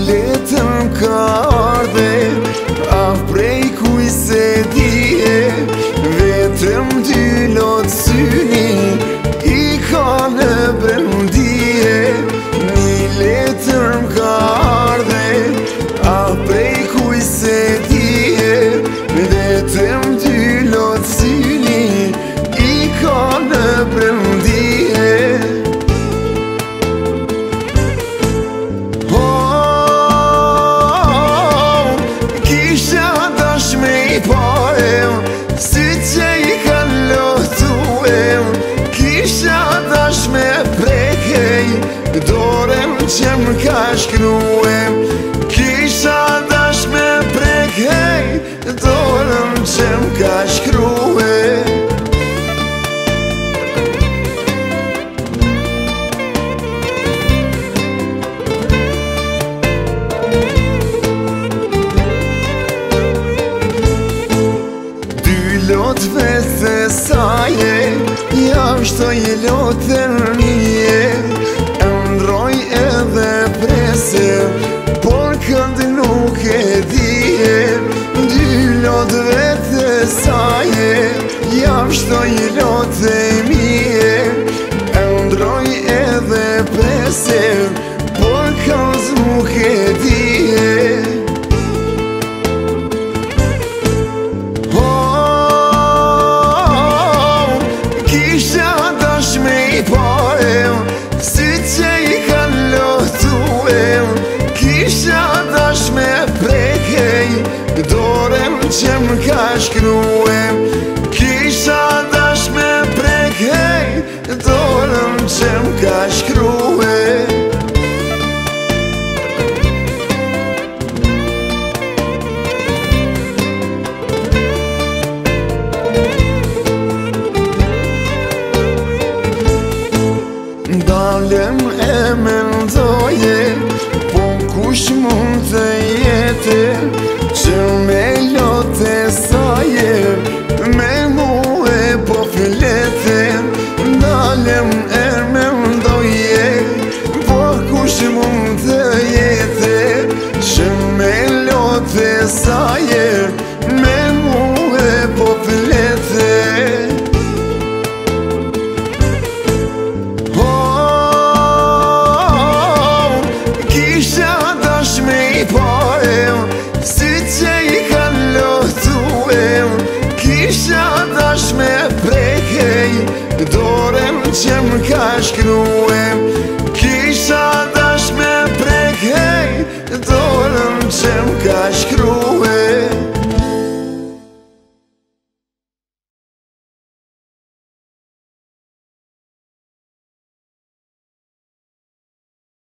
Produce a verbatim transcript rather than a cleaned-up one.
letëm ka ardhe, ah prej kuj se dije, vetëm dy lot syni i ka në brendije. Një letëm ka ardhe, ah prej kuj se dije, vetëm dy lot syni i ka në brendije. Si që i kanë lotuem, kisha dash me prekej dorem që m'ka shkruem. Kisha dash me prekej dorem që m'ka shkruem. Lotve se saje, jam shtoj lotën mije, ndroj edhe prese, por kënd nuk e dije. Dy lotve se saje, jam shtoj lotën mije, ndroj edhe prese, por kënd nuk e dije. Si që i kanë lotuem, kisha dash me prekej dorem që m'ka shkruem. Kisha dash me prekej dorem që m'ka shkruem. Dalem e mendoje, po kush mund të jete, që me lote saje, me mu e po filete. Dalem e mendoje, po kush mund të jete, që me lote saje, me mu e po filete. Si që i kanë lotuem, kisha dash me prekej dorem që m'ka shkruem. Kisha dash me prekej dorem që m'ka shkruem.